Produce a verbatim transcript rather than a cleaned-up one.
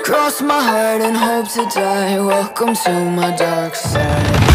Cross my heart and hope to die. Welcome to my dark side.